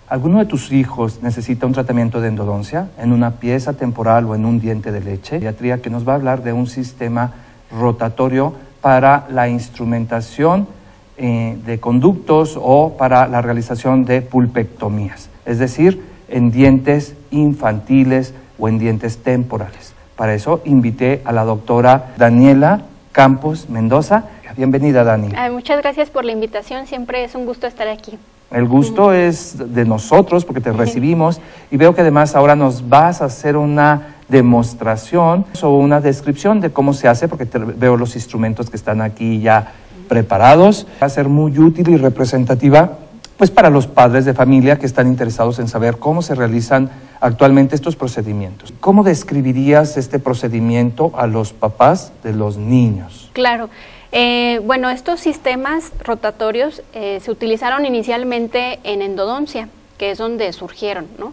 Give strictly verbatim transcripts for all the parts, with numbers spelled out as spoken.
¿Alguno de tus hijos necesita un tratamiento de endodoncia en una pieza temporal o en un diente de leche? Pediatría, que nos va a hablar de un sistema rotatorio para la instrumentación eh, de conductos o para la realización de pulpectomías, es decir, en dientes infantiles o en dientes temporales. Para eso invité a la doctora Daniela Campos Mendoza. Bienvenida, Dani. Ay, muchas gracias por la invitación, siempre es un gusto estar aquí. El gusto uh-huh. es de nosotros porque te recibimos y veo que además ahora nos vas a hacer una demostración o una descripción de cómo se hace, porque te veo los instrumentos que están aquí ya preparados. Va a ser muy útil y representativa pues para los padres de familia que están interesados en saber cómo se realizan actualmente estos procedimientos. ¿Cómo describirías este procedimiento a los papás de los niños? Claro. Eh, bueno, estos sistemas rotatorios eh, se utilizaron inicialmente en endodoncia, que es donde surgieron, ¿no?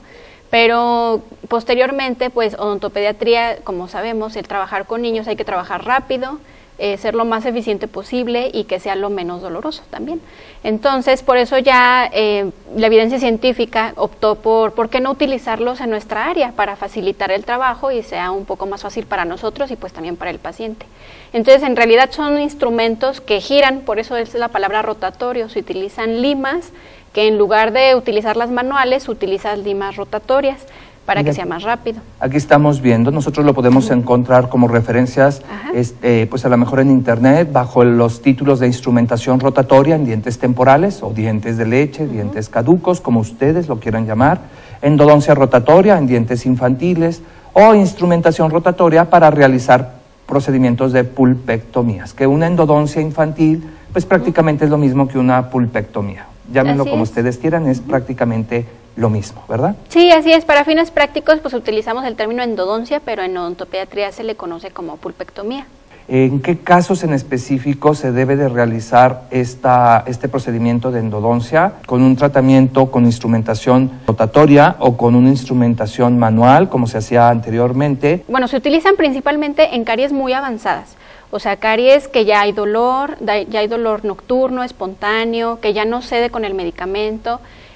Pero posteriormente, pues odontopediatría, como sabemos, el trabajar con niños hay que trabajar rápido, eh, ser lo más eficiente posible y que sea lo menos doloroso también. Entonces, por eso ya eh, la evidencia científica optó por por qué no utilizarlos en nuestra área para facilitar el trabajo y sea un poco más fácil para nosotros y pues también para el paciente. Entonces, en realidad son instrumentos que giran, por eso es la palabra rotatorio. Se utilizan limas, que en lugar de utilizar las manuales, utilizan limas rotatorias para Mira, que sea más rápido. Aquí estamos viendo, nosotros lo podemos uh-huh. encontrar como referencias, este, pues a lo mejor en internet, bajo los títulos de instrumentación rotatoria en dientes temporales o dientes de leche, uh-huh. dientes caducos, como ustedes lo quieran llamar, endodoncia rotatoria en dientes infantiles o instrumentación rotatoria para realizar procedimientos de pulpectomías, que una endodoncia infantil pues prácticamente uh-huh. es lo mismo que una pulpectomía. Llámenlo como ustedes quieran, es uh-huh. prácticamente lo mismo, ¿verdad? Sí, así es. Para fines prácticos, pues utilizamos el término endodoncia, pero en odontopediatría se le conoce como pulpectomía. ¿En qué casos en específico se debe de realizar esta, este procedimiento de endodoncia? ¿Con un tratamiento con instrumentación rotatoria o con una instrumentación manual, como se hacía anteriormente? Bueno, se utilizan principalmente en caries muy avanzadas. O sea, caries que ya hay dolor, ya hay dolor nocturno, espontáneo, que ya no cede con el medicamento,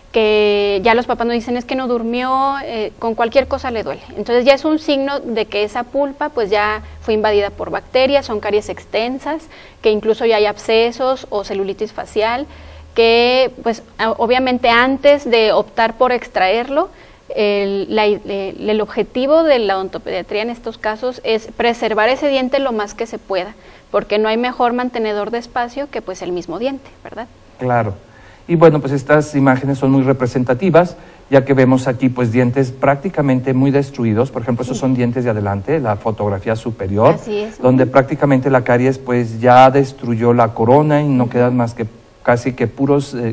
que ya los papás nos dicen es que no durmió, eh, con cualquier cosa le duele. Entonces ya es un signo de que esa pulpa pues ya fue invadida por bacterias, son caries extensas, que incluso ya hay abscesos o celulitis facial, que pues obviamente antes de optar por extraerlo, el, la, el, el objetivo de la odontopediatría en estos casos es preservar ese diente lo más que se pueda, porque no hay mejor mantenedor de espacio que pues el mismo diente, ¿verdad? Claro. Y bueno, pues estas imágenes son muy representativas, ya que vemos aquí pues dientes prácticamente muy destruidos. Por ejemplo, sí. esos son dientes de adelante, la fotografía superior, Así es, donde uh-huh. prácticamente la caries pues ya destruyó la corona y no uh-huh. quedan más que casi que puros, eh,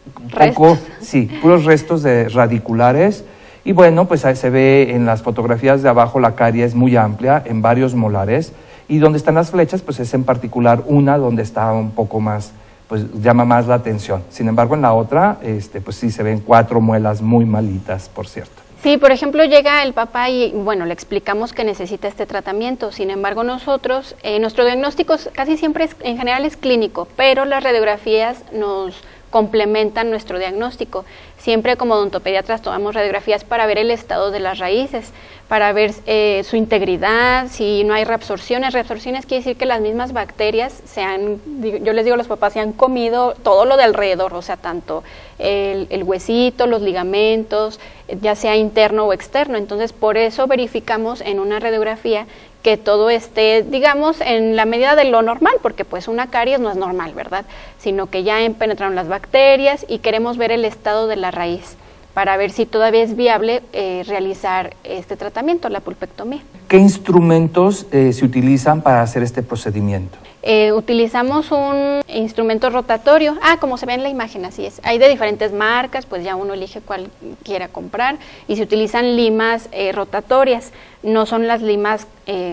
poco, sí, puros restos de radiculares. Y bueno, pues ahí se ve en las fotografías de abajo la caries muy amplia, en varios molares, y donde están las flechas pues es en particular una donde está un poco más, pues llama más la atención. Sin embargo, en la otra, este, pues sí se ven cuatro muelas muy malitas, por cierto. Sí, por ejemplo, llega el papá y, bueno, le explicamos que necesita este tratamiento. Sin embargo, nosotros, eh, nuestro diagnóstico casi siempre, es, en general, es clínico, pero las radiografías nos complementan nuestro diagnóstico. Siempre como odontopediatras tomamos radiografías para ver el estado de las raíces, para ver eh, su integridad, si no hay reabsorciones. Reabsorciones quiere decir que las mismas bacterias se han, yo les digo a los papás, se han comido todo lo de alrededor, o sea, tanto el, el huesito, los ligamentos, ya sea interno o externo. Entonces, por eso verificamos en una radiografía que todo esté, digamos, en la medida de lo normal, porque pues una caries no es normal, ¿verdad? Sino que ya penetraron las bacterias y queremos ver el estado de la raíz para ver si todavía es viable eh, realizar este tratamiento, la pulpectomía. ¿Qué instrumentos eh, se utilizan para hacer este procedimiento? Eh, utilizamos un instrumento rotatorio, ah, como se ve en la imagen, así es. Hay de diferentes marcas, pues ya uno elige cuál quiera comprar, y se utilizan limas eh, rotatorias, no son las limas eh,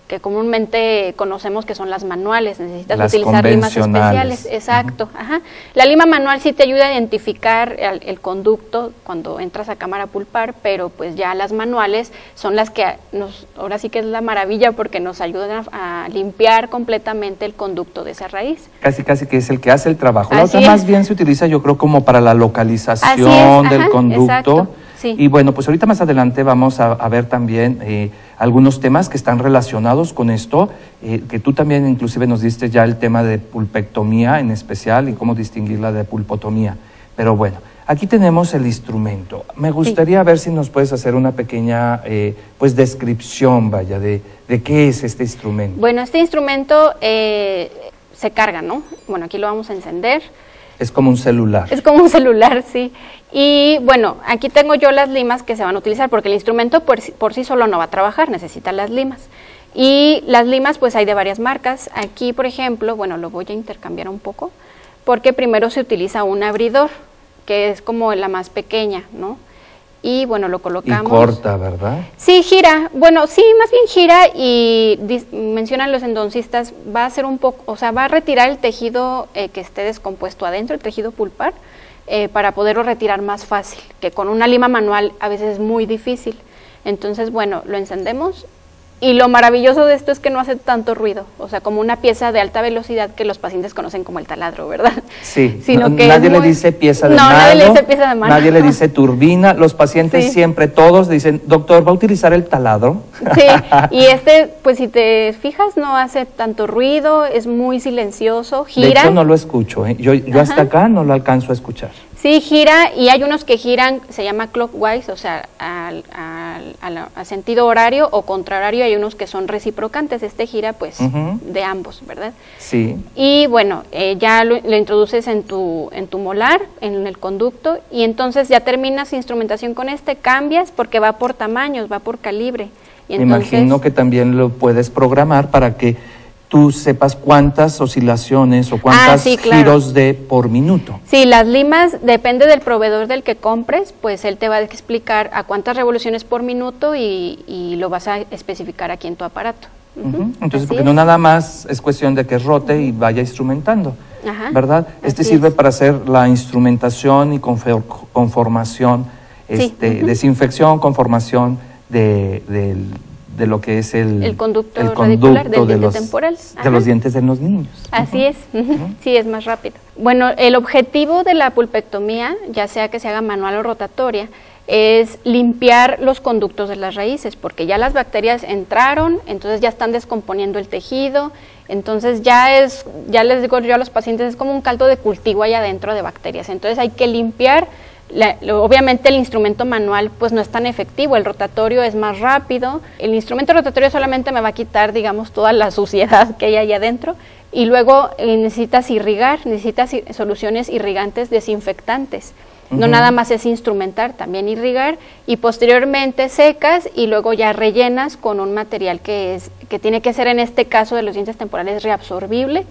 que comúnmente conocemos que son las manuales, necesitas las utilizar limas especiales. Exacto. Uh-huh. Ajá. La lima manual sí te ayuda a identificar el, el conducto cuando entras a cámara pulpar, pero pues ya las manuales son las que nos, ahora sí que es la maravilla porque nos ayudan a, a limpiar completamente el conducto de esa raíz. Casi, casi que es el que hace el trabajo. La Así otra es. Más bien se utiliza, yo creo, como para la localización Así es. del Ajá, conducto. Exacto. Sí. Y bueno, pues ahorita más adelante vamos a, a ver también eh, algunos temas que están relacionados con esto, eh, que tú también inclusive nos diste ya el tema de pulpectomía en especial y cómo distinguirla de pulpotomía. Pero bueno, aquí tenemos el instrumento. Me gustaría sí. ver si nos puedes hacer una pequeña eh, pues descripción, vaya, de, de qué es este instrumento. Bueno, este instrumento eh, se carga, ¿no? Bueno, aquí lo vamos a encender. Es como un celular. Es como un celular, sí. Y bueno, aquí tengo yo las limas que se van a utilizar porque el instrumento por, por sí solo no va a trabajar, necesita las limas. Y las limas pues hay de varias marcas. Aquí, por ejemplo, bueno, lo voy a intercambiar un poco porque primero se utiliza un abridor, que es como la más pequeña, ¿no? Y bueno, lo colocamos. Y corta, ¿verdad? Sí, gira. Bueno, sí, más bien gira y mencionan los endodoncistas, va a hacer un poco, o sea, va a retirar el tejido eh, que esté descompuesto adentro, el tejido pulpar, eh, para poderlo retirar más fácil, que con una lima manual a veces es muy difícil. Entonces, bueno, lo encendemos. Y lo maravilloso de esto es que no hace tanto ruido, o sea, como una pieza de alta velocidad que los pacientes conocen como el taladro, ¿verdad? Sí, Sino no, que nadie muy... le dice pieza de no, mano, nadie le dice pieza de mano. Nadie le dice turbina, los pacientes sí. siempre, todos dicen, doctor, ¿va a utilizar el taladro? Sí, y este, pues si te fijas, no hace tanto ruido, es muy silencioso, gira. De hecho, no lo escucho, ¿eh? yo, yo hasta acá no lo alcanzo a escuchar. Sí, gira, y hay unos que giran, se llama clockwise, o sea, al, al, al, al sentido horario o contrahorario, hay unos que son reciprocantes, este gira pues uh-huh. de ambos, ¿verdad? Sí. Y bueno, eh, ya lo, lo introduces en tu, en tu molar, en el conducto, y entonces ya terminas instrumentación con este, cambias porque va por tamaños, va por calibre. Y Me entonces, imagino que también lo puedes programar para que tú sepas cuántas oscilaciones o cuántos ah, sí, claro. giros de por minuto. Sí, las limas, depende del proveedor del que compres, pues él te va a explicar a cuántas revoluciones por minuto y, y lo vas a especificar aquí en tu aparato. Uh-huh. Uh-huh. Entonces, Así porque es. no nada más es cuestión de que rote uh-huh. y vaya instrumentando, Ajá. ¿verdad? Este Así sirve es. para hacer la instrumentación y conformación, este, sí. uh-huh. desinfección, conformación de, del... de lo que es el, el conducto, el conducto radicular del de, diente los, temporal. de los dientes de los niños. Así uh-huh. es, uh-huh. sí, es más rápido. Bueno, el objetivo de la pulpectomía, ya sea que se haga manual o rotatoria, es limpiar los conductos de las raíces, porque ya las bacterias entraron, entonces ya están descomponiendo el tejido, entonces ya es, ya les digo yo a los pacientes, es como un caldo de cultivo ahí adentro de bacterias, entonces hay que limpiar. La, lo, obviamente el instrumento manual pues no es tan efectivo, el rotatorio es más rápido, el instrumento rotatorio solamente me va a quitar, digamos, toda la suciedad que hay ahí adentro, y luego eh, necesitas irrigar, necesitas soluciones irrigantes desinfectantes, uh-huh. no nada más es instrumentar, también irrigar, y posteriormente secas y luego ya rellenas con un material que, es, que tiene que ser en este caso de los dientes temporales reabsorbible,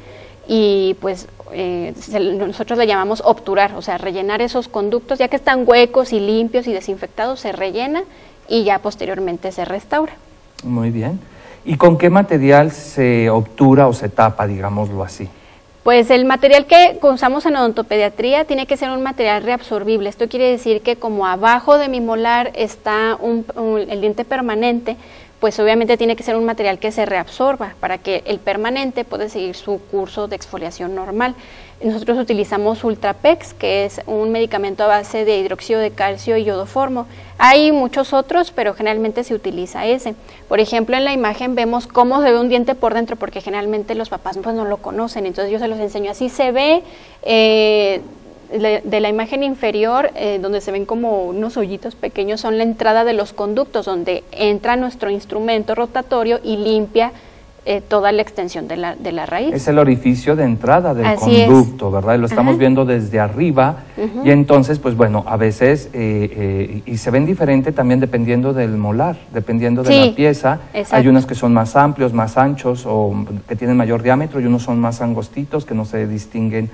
y pues eh, se, nosotros le llamamos obturar, o sea, rellenar esos conductos, ya que están huecos y limpios y desinfectados, se rellena y ya posteriormente se restaura. Muy bien. ¿Y con qué material se obtura o se tapa, digámoslo así? Pues el material que usamos en odontopediatría tiene que ser un material reabsorbible. Esto quiere decir que como abajo de mi molar está un, un, el diente permanente, pues obviamente tiene que ser un material que se reabsorba para que el permanente pueda seguir su curso de exfoliación normal. Nosotros utilizamos Ultrapex, que es un medicamento a base de hidróxido de calcio y iodoformo. Hay muchos otros, pero generalmente se utiliza ese. Por ejemplo, en la imagen vemos cómo se ve un diente por dentro, porque generalmente los papás pues, no lo conocen, entonces yo se los enseño. Así se ve eh, de la imagen inferior, eh, donde se ven como unos hoyitos pequeños, son la entrada de los conductos, donde entra nuestro instrumento rotatorio y limpia eh, toda la extensión de la, de la raíz. Es el orificio de entrada del Así conducto, es. ¿verdad? Y lo estamos Ajá. viendo desde arriba, uh-huh. y entonces, pues bueno, a veces, eh, eh, y se ven diferente también dependiendo del molar, dependiendo de sí, la pieza. exacto. Hay unos que son más amplios, más anchos, o que tienen mayor diámetro, y unos son más angostitos, que no se distinguen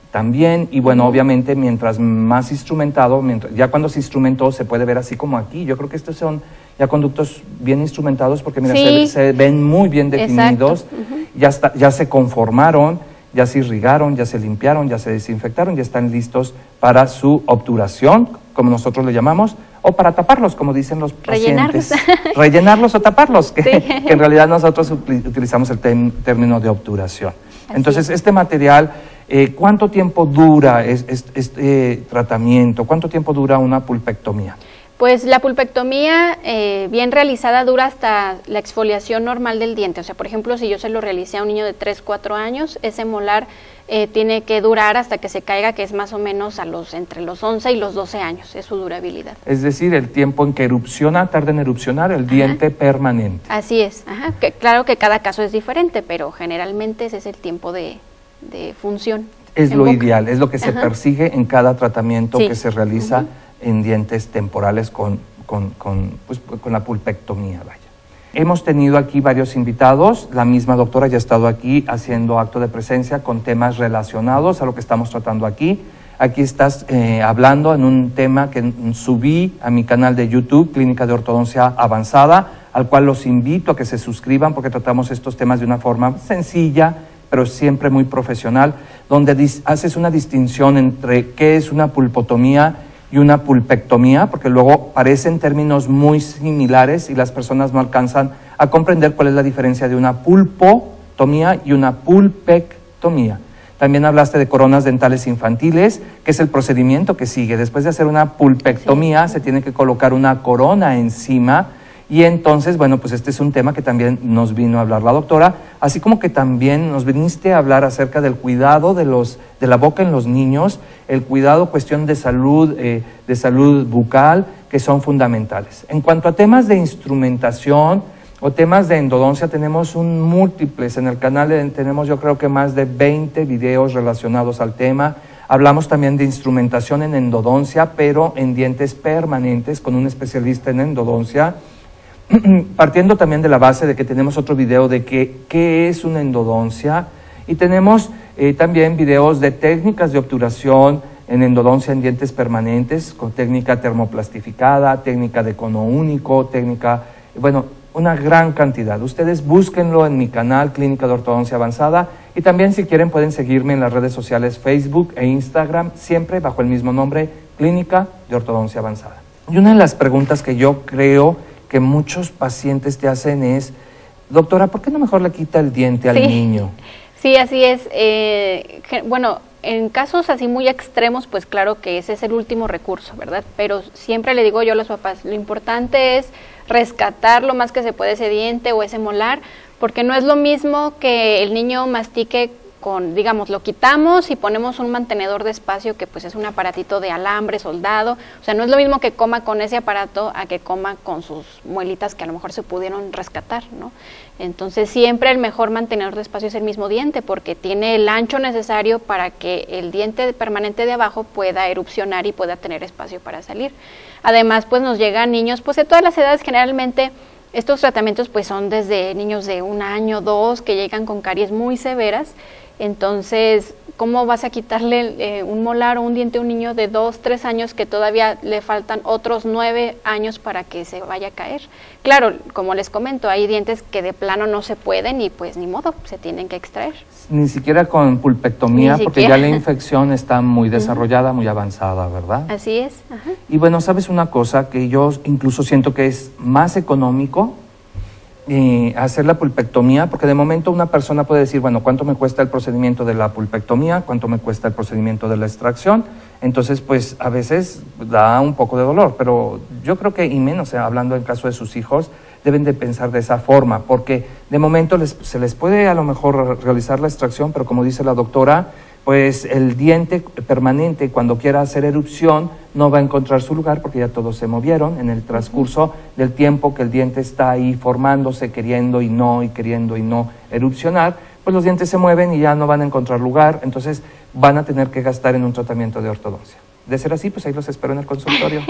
también, y bueno, obviamente mientras más instrumentado, mientras, ya cuando se instrumentó se puede ver así como aquí. Yo creo que estos son ya conductos bien instrumentados porque mira, sí. se, se ven muy bien definidos, uh-huh. ya, está, ya se conformaron, ya se irrigaron, ya se limpiaron, ya se desinfectaron, ya están listos para su obturación, como nosotros le llamamos, o para taparlos, como dicen los pacientes. Rellenarlos. Rellenarlos o taparlos, que, sí. que en realidad nosotros utilizamos el tem, término de obturación. Así Entonces, es. este material, eh, ¿cuánto tiempo dura este, este, este tratamiento? ¿Cuánto tiempo dura una pulpectomía? Pues la pulpectomía eh, bien realizada dura hasta la exfoliación normal del diente. O sea, por ejemplo, si yo se lo realicé a un niño de tres, cuatro años, ese molar eh, tiene que durar hasta que se caiga, que es más o menos a los entre los once y los doce años, es su durabilidad. Es decir, el tiempo en que erupciona, tarda en erupcionar el ajá. diente permanente. Así es, ajá. Que, claro que cada caso es diferente, pero generalmente ese es el tiempo de, de función. Es lo boca. ideal, es lo que se ajá. persigue en cada tratamiento sí. que se realiza uh-huh. en dientes temporales con, con, con, pues, con la pulpectomía, vaya. Hemos tenido aquí varios invitados, la misma doctora ya ha estado aquí haciendo acto de presencia con temas relacionados a lo que estamos tratando aquí. Aquí estás eh, hablando en un tema que subí a mi canal de YouTube, Clínica de Ortodoncia Avanzada, al cual los invito a que se suscriban porque tratamos estos temas de una forma sencilla, pero siempre muy profesional, donde haces una distinción entre qué es una pulpotomía y una pulpectomía, porque luego parecen términos muy similares y las personas no alcanzan a comprender cuál es la diferencia de una pulpotomía y una pulpectomía. También hablaste de coronas dentales infantiles, que es el procedimiento que sigue. Después de hacer una pulpectomía, sí. se tiene que colocar una corona encima. Y entonces, bueno, pues este es un tema que también nos vino a hablar la doctora, así como que también nos viniste a hablar acerca del cuidado de, los, de la boca en los niños, el cuidado, cuestión de salud, eh, de salud bucal, que son fundamentales. En cuanto a temas de instrumentación o temas de endodoncia, tenemos un múltiples, en el canal tenemos yo creo que más de veinte videos relacionados al tema. Hablamos también de instrumentación en endodoncia, pero en dientes permanentes, con un especialista en endodoncia, partiendo también de la base de que tenemos otro video de que, qué es una endodoncia, y tenemos eh, también videos de técnicas de obturación en endodoncia en dientes permanentes, con técnica termoplastificada, técnica de cono único, técnica, bueno, una gran cantidad. Ustedes búsquenlo en mi canal Clínica de Ortodoncia Avanzada, y también si quieren pueden seguirme en las redes sociales Facebook e Instagram, siempre bajo el mismo nombre, Clínica de Ortodoncia Avanzada. Y una de las preguntas que yo creo que muchos pacientes te hacen es, doctora, ¿por qué no mejor le quita el diente al sí. niño? Sí, así es. Eh, bueno, en casos así muy extremos, pues claro que ese es el último recurso, ¿verdad? Pero siempre le digo yo a los papás, lo importante es rescatar lo más que se puede ese diente o ese molar, porque no es lo mismo que el niño mastique con, digamos, lo quitamos y ponemos un mantenedor de espacio que pues es un aparatito de alambre soldado, o sea, no es lo mismo que coma con ese aparato a que coma con sus muelitas que a lo mejor se pudieron rescatar, ¿no? Entonces siempre el mejor mantenedor de espacio es el mismo diente, porque tiene el ancho necesario para que el diente permanente de abajo pueda erupcionar y pueda tener espacio para salir. Además, pues nos llegan niños, pues de todas las edades, generalmente estos tratamientos pues son desde niños de un año, dos, que llegan con caries muy severas. Entonces, ¿cómo vas a quitarle eh, un molar o un diente a un niño de dos, tres años que todavía le faltan otros nueve años para que se vaya a caer? Claro, como les comento, hay dientes que de plano no se pueden y pues ni modo, se tienen que extraer. Ni siquiera con pulpectomía, Ni porque siquiera. Ya la infección está muy desarrollada, uh-huh. muy avanzada, ¿verdad? Así es. Ajá. Y bueno, ¿sabes una cosa? Que yo incluso siento que es más económico Eh, hacer la pulpectomía, porque de momento una persona puede decir, bueno, ¿cuánto me cuesta el procedimiento de la pulpectomía? ¿Cuánto me cuesta el procedimiento de la extracción? Entonces, pues, a veces da un poco de dolor, pero yo creo que, y menos, eh, hablando en caso de sus hijos, deben de pensar de esa forma, porque de momento les, se les puede a lo mejor realizar la extracción, pero como dice la doctora, pues el diente permanente cuando quiera hacer erupción no va a encontrar su lugar porque ya todos se movieron en el transcurso del tiempo que el diente está ahí formándose, queriendo y no, y queriendo y no erupcionar, pues los dientes se mueven y ya no van a encontrar lugar, entonces van a tener que gastar en un tratamiento de ortodoncia. De ser así, pues ahí los espero en el consultorio.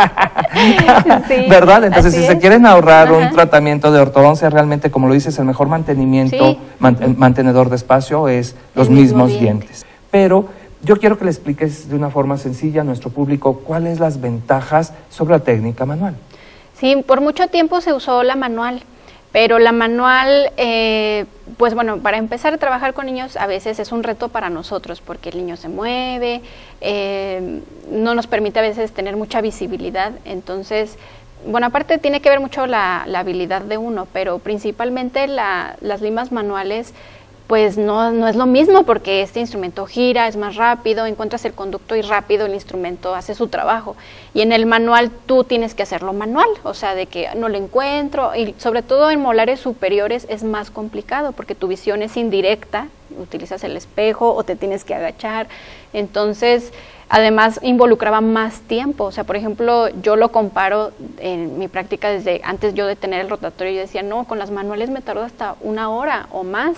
Sí, ¿verdad? Entonces, si es. se quieren ahorrar Ajá. un tratamiento de ortodoncia, realmente, como lo dices, el mejor mantenimiento, sí. man, mantenedor de espacio es los el mismos mismo diente. dientes. Pero Yo quiero que le expliques de una forma sencilla a nuestro público cuáles las ventajas sobre la técnica manual. Sí, por mucho tiempo se usó la manual, pero la manual, eh, pues bueno, para empezar a trabajar con niños a veces es un reto para nosotros porque el niño se mueve, eh, no nos permite a veces tener mucha visibilidad, entonces, bueno, aparte tiene que ver mucho la, la habilidad de uno, pero principalmente la, las limas manuales, pues no, no es lo mismo porque este instrumento gira, es más rápido, encuentras el conducto y rápido el instrumento hace su trabajo. Y en el manual tú tienes que hacerlo manual, o sea, de que no lo encuentro, y sobre todo en molares superiores es más complicado porque tu visión es indirecta, utilizas el espejo o te tienes que agachar, entonces además involucraba más tiempo, o sea, por ejemplo, yo lo comparo en mi práctica desde antes yo de tener el rotatorio, yo decía, no, con las manuales me tardo hasta una hora o más.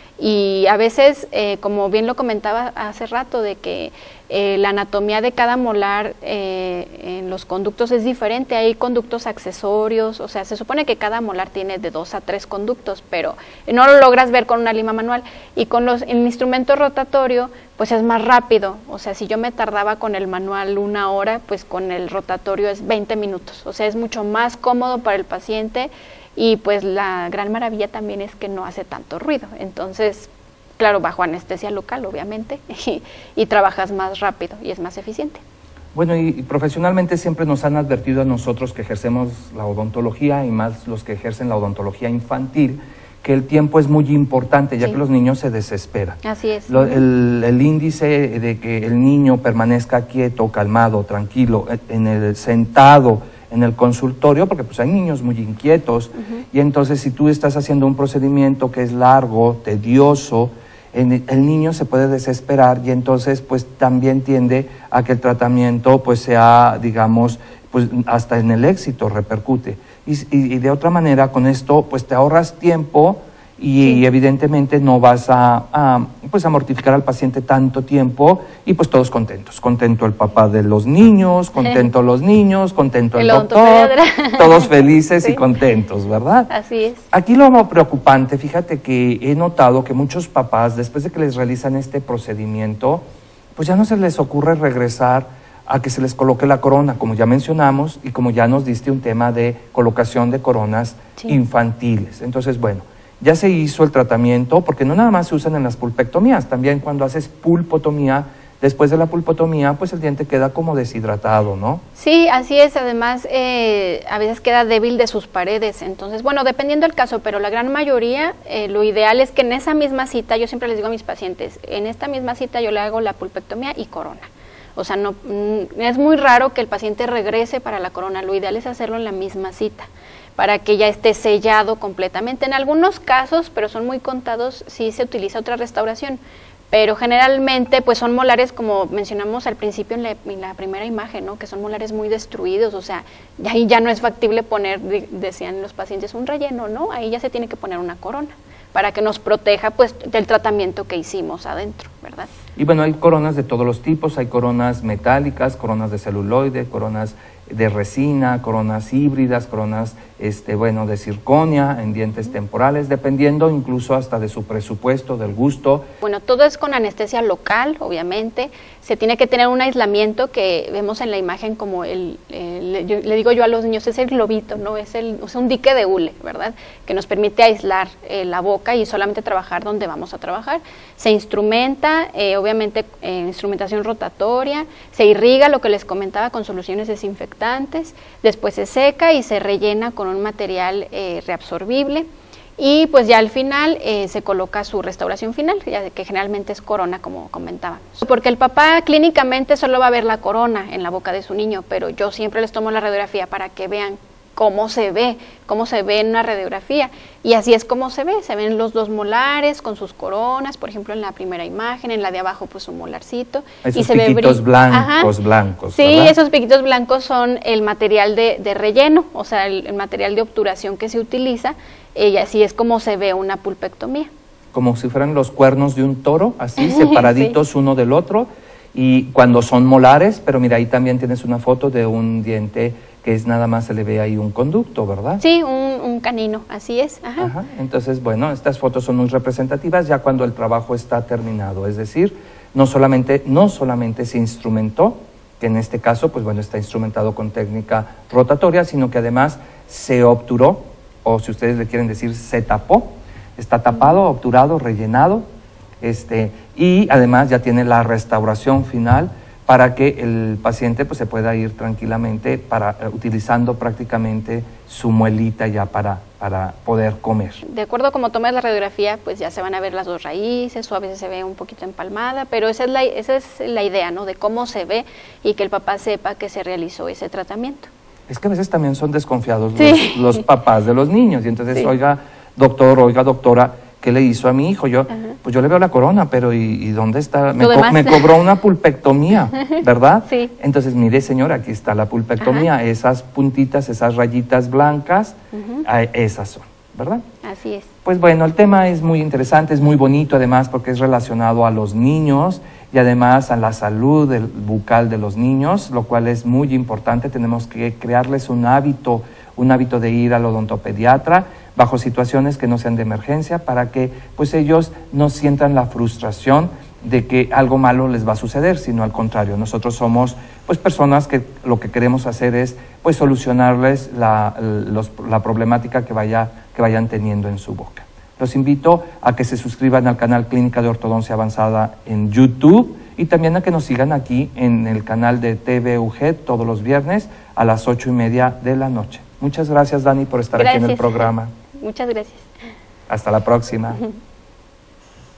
Y a veces, eh, como bien lo comentaba hace rato, de que eh, la anatomía de cada molar eh, en los conductos es diferente, hay conductos accesorios, o sea, se supone que cada molar tiene de dos a tres conductos, pero no lo logras ver con una lima manual, y con los, el instrumento rotatorio, pues es más rápido, o sea, si yo me tardaba con el manual una hora, pues con el rotatorio es veinte minutos, o sea, es mucho más cómodo para el paciente. Y pues la gran maravilla también es que no hace tanto ruido, entonces, claro, bajo anestesia local, obviamente, y, y trabajas más rápido y es más eficiente. Bueno, y, y profesionalmente siempre nos han advertido a nosotros que ejercemos la odontología, y más los que ejercen la odontología infantil, que el tiempo es muy importante, ya sí. que los niños se desesperan. Así es. Lo, el, el índice de que el niño permanezca quieto, calmado, tranquilo, en el sentado, en el consultorio, porque pues hay niños muy inquietos, uh-huh. y entonces si tú estás haciendo un procedimiento que es largo, tedioso, en, el niño se puede desesperar y entonces pues también tiende a que el tratamiento pues sea, digamos, pues hasta en el éxito repercute. Y, y, y de otra manera con esto pues te ahorras tiempo y, sí. y evidentemente no vas a, a, pues a mortificar al paciente tanto tiempo y pues todos contentos. Contento el papá de los niños, contento los niños, contento el, el doctor, todos felices sí. y contentos, ¿verdad? Así es. Aquí lo más preocupante, fíjate que he notado que muchos papás, después de que les realizan este procedimiento, pues ya no se les ocurre regresar a que se les coloque la corona, como ya mencionamos, y como ya nos diste un tema de colocación de coronas sí. infantiles. Entonces, bueno, ya se hizo el tratamiento, porque no nada más se usan en las pulpectomías, también cuando haces pulpotomía, después de la pulpotomía, pues el diente queda como deshidratado, ¿no? Sí, así es, además eh, a veces queda débil de sus paredes, entonces, bueno, dependiendo del caso, pero la gran mayoría, eh, lo ideal es que en esa misma cita, yo siempre les digo a mis pacientes, en esta misma cita yo le hago la pulpectomía y corona. O sea, no, es muy raro que el paciente regrese para la corona, lo ideal es hacerlo en la misma cita, para que ya esté sellado completamente. En algunos casos, pero son muy contados, sí se utiliza otra restauración, pero generalmente pues son molares, como mencionamos al principio en la, en la primera imagen, ¿no? Que son molares muy destruidos, o sea, ahí ya no es factible poner, decían los pacientes, un relleno, ¿no? Ahí ya se tiene que poner una corona, para que nos proteja pues del tratamiento que hicimos adentro, ¿verdad? Y bueno, hay coronas de todos los tipos, hay coronas metálicas, coronas de celuloide, coronas de resina, coronas híbridas, coronas, este, bueno, de circonia, en dientes temporales, dependiendo incluso hasta de su presupuesto, del gusto. Bueno, todo es con anestesia local, obviamente, se tiene que tener un aislamiento que vemos en la imagen como el, el yo, le digo yo a los niños, es el globito, ¿no? Es, el, es un dique de hule, ¿verdad? Que nos permite aislar eh, la boca y solamente trabajar donde vamos a trabajar. Se instrumenta, eh, obviamente, eh, instrumentación rotatoria, se irriga, lo que les comentaba, con soluciones desinfectantes, después se seca y se rellena con un material eh, reabsorbible y pues ya al final eh, se coloca su restauración final, ya que generalmente es corona, como comentábamos. Porque el papá clínicamente solo va a ver la corona en la boca de su niño, pero yo siempre les tomo la radiografía para que vean cómo se ve, cómo se ve en una radiografía, y así es como se ve, se ven los dos molares con sus coronas, por ejemplo en la primera imagen, en la de abajo pues un molarcito. Esos y se piquitos ve blancos, Ajá. blancos, Sí, ¿verdad? esos piquitos blancos son el material de, de relleno, o sea, el, el material de obturación que se utiliza, y así es como se ve una pulpectomía. Como si fueran los cuernos de un toro, así, separaditos sí. uno del otro, y cuando son molares, pero mira, ahí también tienes una foto de un diente que es nada más se le ve ahí un conducto, ¿verdad? Sí, un, un canino, así es. Ajá. Ajá. Entonces, bueno, estas fotos son muy representativas ya cuando el trabajo está terminado, es decir, no solamente, no solamente se instrumentó, que en este caso, pues bueno, está instrumentado con técnica rotatoria, sino que además se obturó, o si ustedes le quieren decir, se tapó, está tapado, obturado, rellenado, este, y además ya tiene la restauración final para que el paciente pues, se pueda ir tranquilamente para, utilizando prácticamente su muelita ya para, para poder comer. De acuerdo a cómo tomes la radiografía, pues ya se van a ver las dos raíces o a veces se ve un poquito empalmada, pero esa es la, esa es la idea, ¿no? De cómo se ve y que el papá sepa que se realizó ese tratamiento. Es que a veces también son desconfiados sí. los, los papás de los niños y entonces, sí. oiga, doctor, oiga, doctora, ¿qué le hizo a mi hijo? Yo, Ajá. pues yo le veo la corona, pero ¿y, y dónde está? Me, co me cobró una pulpectomía, ¿verdad? Sí. Entonces, mire, señora, aquí está la pulpectomía. Ajá. Esas puntitas, esas rayitas blancas, uh-huh. esas son, ¿verdad? Así es. Pues bueno, el tema es muy interesante, es muy bonito además porque es relacionado a los niños y además a la salud del, bucal de los niños, lo cual es muy importante. Tenemos que crearles un hábito, un hábito de ir al odontopediatra bajo situaciones que no sean de emergencia para que pues ellos no sientan la frustración de que algo malo les va a suceder, sino al contrario, nosotros somos pues personas que lo que queremos hacer es pues solucionarles la, los, la problemática que, vaya, que vayan teniendo en su boca. Los invito a que se suscriban al canal Clínica de Ortodoncia Avanzada en YouTube y también a que nos sigan aquí en el canal de T V U G todos los viernes a las ocho y media de la noche. Muchas gracias, Dani, por estar gracias. aquí en el programa. Muchas gracias. Hasta la próxima.